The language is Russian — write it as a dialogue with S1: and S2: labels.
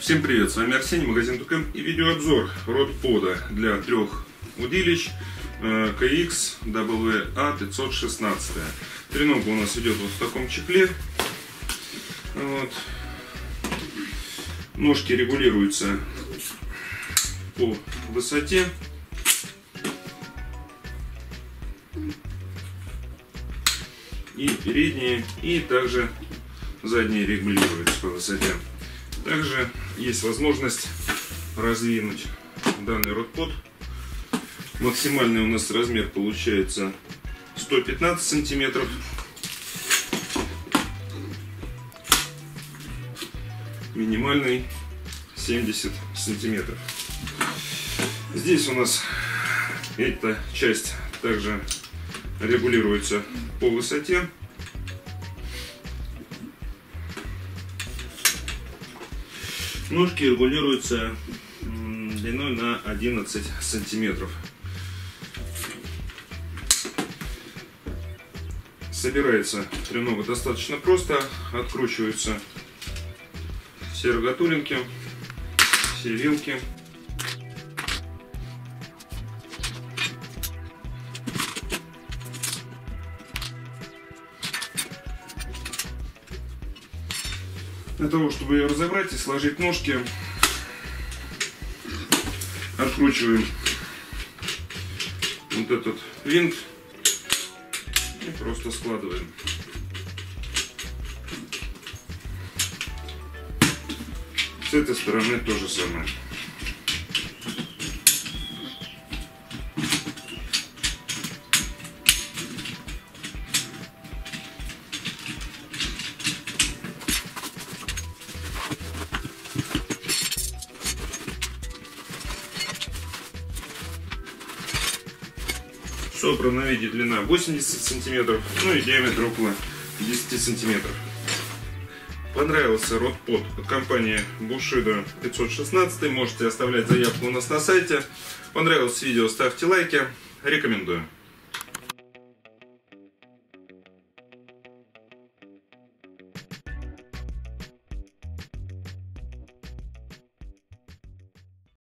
S1: Всем привет, с вами Арсений, магазин Тукэм и видеообзор ротпода для 3 удилищ KXWA516. Тренога у нас идет вот в таком чехле. Вот. Ножки регулируются по высоте. И передние, и также задние регулируются по высоте. Также есть возможность раздвинуть данный ротпод. Максимальный у нас размер получается 115 сантиметров. Минимальный 70 сантиметров. Здесь у нас эта часть также регулируется по высоте. Ножки регулируются длиной на 11 сантиметров. Собирается тренога достаточно просто. Откручиваются все рогатулинки, все вилки. Для того, чтобы ее разобрать и сложить ножки, откручиваем вот этот винт и просто складываем. С этой стороны то же самое. Собрана на виде длина 80 сантиметров, ну и диаметр около 10 сантиметров. Понравился ротпод от компании Bushido 516. Можете оставлять заявку у нас на сайте. Понравилось видео, ставьте лайки. Рекомендую.